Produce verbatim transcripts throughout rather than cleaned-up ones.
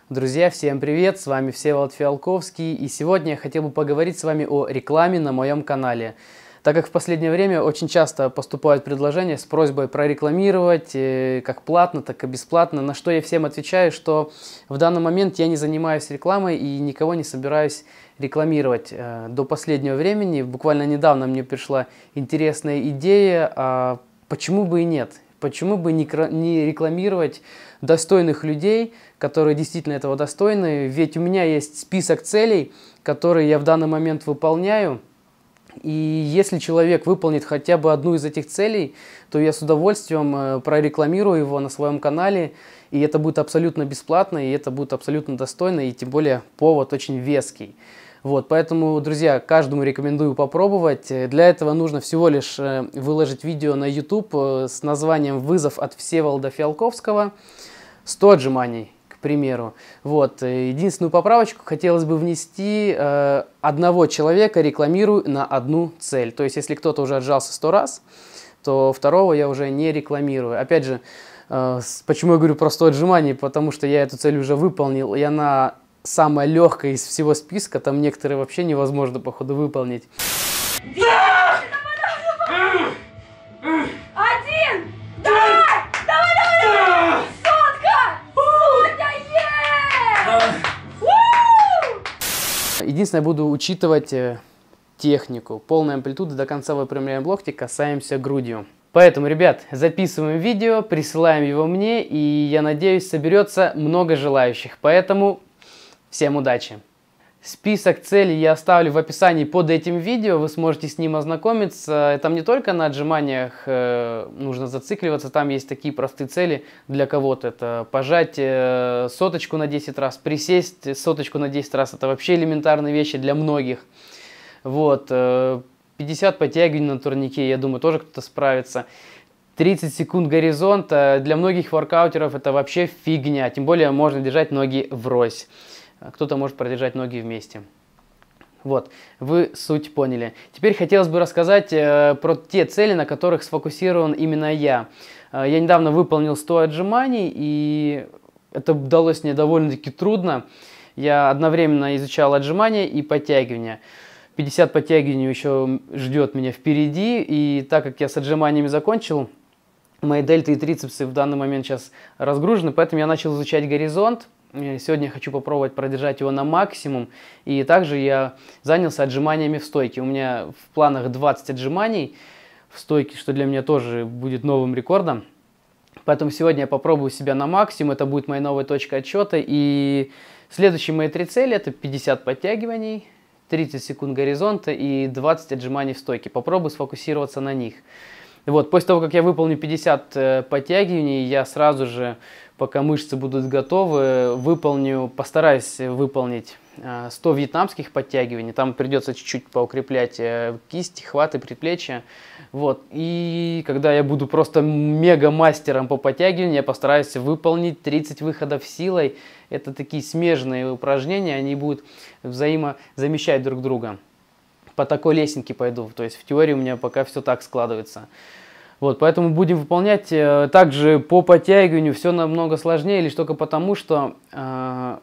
Друзья, всем привет! С вами Всеволод Фиалковский, и сегодня я хотел бы поговорить с вами о рекламе на моем канале. Так как в последнее время очень часто поступают предложения с просьбой прорекламировать как платно, так и бесплатно, на что я всем отвечаю, что в данный момент я не занимаюсь рекламой и никого не собираюсь рекламировать. До последнего времени, буквально недавно мне пришла интересная идея, а почему бы и нет? Почему бы не рекламировать достойных людей, которые действительно этого достойны? Ведь у меня есть список целей, которые я в данный момент выполняю. И если человек выполнит хотя бы одну из этих целей, то я с удовольствием прорекламирую его на своем канале. И это будет абсолютно бесплатно, и это будет абсолютно достойно, и тем более повод очень веский. Вот, поэтому, друзья, каждому рекомендую попробовать. Для этого нужно всего лишь выложить видео на YouTube с названием «Вызов от Всеволода Фиалковского». сто отжиманий, к примеру. Вот, единственную поправочку хотелось бы внести: э, одного человека рекламирую на одну цель. То есть, если кто-то уже отжался сто раз, то второго я уже не рекламирую. Опять же, э, почему я говорю про сто отжиманий? Потому что я эту цель уже выполнил, и она самая легкая из всего списка, там некоторые вообще невозможно, походу, выполнить. Один! Давай! Давай, давай, давай! Сотка! Сотка, е! Единственное, я буду учитывать технику. Полной амплитуды до конца выпрямляем локти, касаемся грудью. Поэтому, ребят, записываем видео, присылаем его мне, и я надеюсь, соберется много желающих. Поэтому всем удачи! Список целей я оставлю в описании под этим видео, вы сможете с ним ознакомиться. Там не только на отжиманиях э, нужно зацикливаться, там есть такие простые цели для кого-то. Это пожать э, соточку на десять раз, присесть соточку на десять раз. Это вообще элементарные вещи для многих. Вот, э, пятьдесят подтягиваний на турнике, я думаю, тоже кто-то справится. тридцать секунд горизонта, для многих воркаутеров это вообще фигня, тем более можно держать ноги врозь. Кто-то может продержать ноги вместе. Вот, вы суть поняли. Теперь хотелось бы рассказать э, про те цели, на которых сфокусирован именно я. Э, я недавно выполнил сто отжиманий, и это далось мне довольно-таки трудно. Я одновременно изучал отжимания и подтягивания. пятьдесят подтягиваний еще ждет меня впереди, и так как я с отжиманиями закончил, мои дельты и трицепсы в данный момент сейчас разгружены, поэтому я начал изучать горизонт. Сегодня я хочу попробовать продержать его на максимум. И также я занялся отжиманиями в стойке. У меня в планах двадцать отжиманий в стойке, что для меня тоже будет новым рекордом. Поэтому сегодня я попробую себя на максимум. Это будет моя новая точка отсчета. И следующие мои три цели — это пятьдесят подтягиваний, тридцать секунд горизонта и двадцать отжиманий в стойке. Попробую сфокусироваться на них. Вот, после того, как я выполню пятьдесят подтягиваний, я сразу же, пока мышцы будут готовы, выполню, постараюсь выполнить сто вьетнамских подтягиваний. Там придется чуть-чуть поукреплять кисти, хваты, предплечья. Вот. И когда я буду просто мега-мастером по подтягиванию, я постараюсь выполнить тридцать выходов силой. Это такие смежные упражнения, они будут взаимозамещать друг друга. По такой лесенке пойду, то есть в теории у меня пока все так складывается. Вот, поэтому будем выполнять. Также по подтягиванию все намного сложнее, лишь только потому, что э,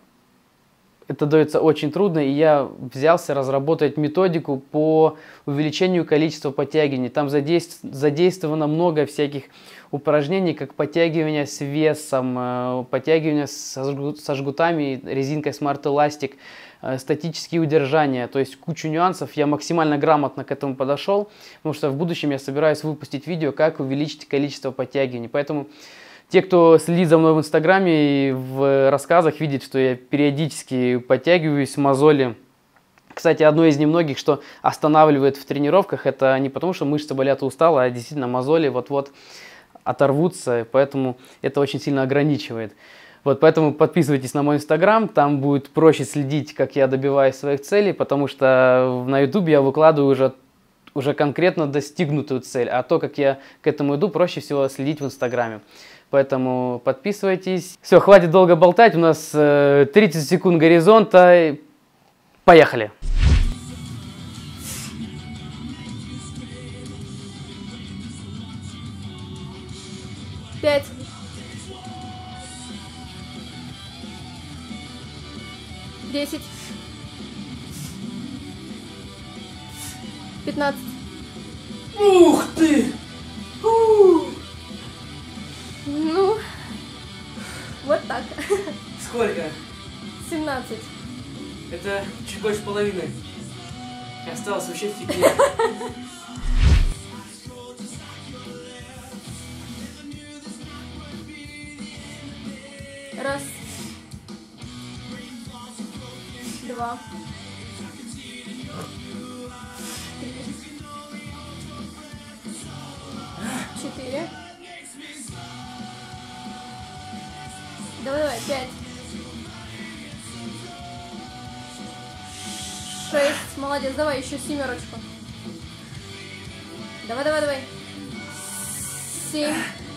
это дается очень трудно, и я взялся разработать методику по увеличению количества подтягиваний. Там задействовано, задействовано много всяких упражнений, как подтягивания с весом, э, подтягивания со, со жгутами, резинкой Smart Elastic, статические удержания, то есть кучу нюансов. Я максимально грамотно к этому подошел, потому что в будущем я собираюсь выпустить видео, как увеличить количество подтягиваний. Поэтому те, кто следит за мной в инстаграме и в рассказах, видят, что я периодически подтягиваюсь, мозоли. Кстати, одно из немногих, что останавливает в тренировках, это не потому, что мышцы болят и устала, а действительно мозоли вот-вот оторвутся, поэтому это очень сильно ограничивает. Вот, поэтому подписывайтесь на мой инстаграм, там будет проще следить, как я добиваюсь своих целей, потому что на ютубе я выкладываю уже, уже конкретно достигнутую цель, а то, как я к этому иду, проще всего следить в инстаграме. Поэтому подписывайтесь. Все, хватит долго болтать, у нас э, тридцать секунд горизонта, поехали! Пять. десять. пятнадцать. Ух ты! У! Ну, вот так. Сколько? семнадцать. Это чуть больше половины. Осталось вообще фигня. Раз. Два. Три. Четыре. Давай, давай, пять. Шесть. Молодец, давай еще семерочку. Давай, давай, давай. Семь.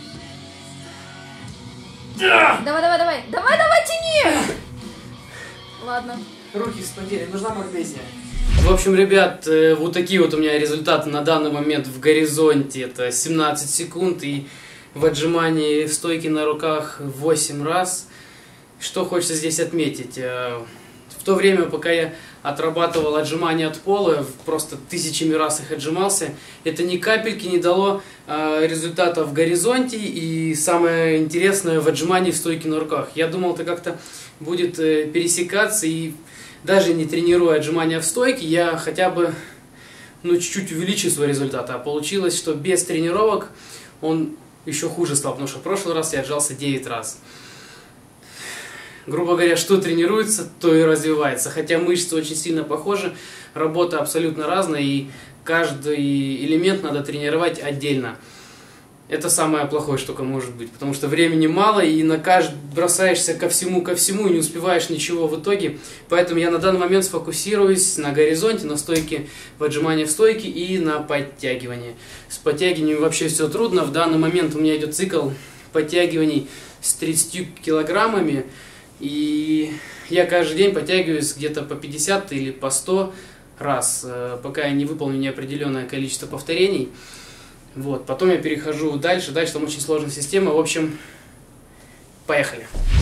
Давай, давай, давай. Давай, давай, тяни! Ладно. Руки вспотели, нужна магнезия. В общем, ребят, э, вот такие вот у меня результаты на данный момент в горизонте. Это семнадцать секунд и в отжимании в стойке на руках восемь раз. Что хочется здесь отметить. Э, в то время, пока я отрабатывал отжимания от пола, просто тысячами раз их отжимался, это ни капельки не дало э, результата в горизонте и самое интересное в отжимании в стойке на руках. Я думал, это как-то будет э, пересекаться, и даже не тренируя отжимания в стойке, я хотя бы ну, чуть-чуть увеличу свой результат. А получилось, что без тренировок он еще хуже стал, потому что в прошлый раз я отжался девять раз. Грубо говоря, что тренируется, то и развивается. Хотя мышцы очень сильно похожи, работа абсолютно разная, и каждый элемент надо тренировать отдельно. Это самое плохое, что может быть, потому что времени мало, и на каждый бросаешься ко всему, ко всему, и не успеваешь ничего в итоге. Поэтому я на данный момент сфокусируюсь на горизонте, на стойке, в отжимании в стойке и на подтягивании. С подтягиванием вообще все трудно. В данный момент у меня идет цикл подтягиваний с тридцатью килограммами. И я каждый день подтягиваюсь где-то по пятьдесят или по сто раз, пока я не выполню неопределенное количество повторений. Вот. Потом я перехожу дальше, дальше там очень сложная система. В общем, поехали.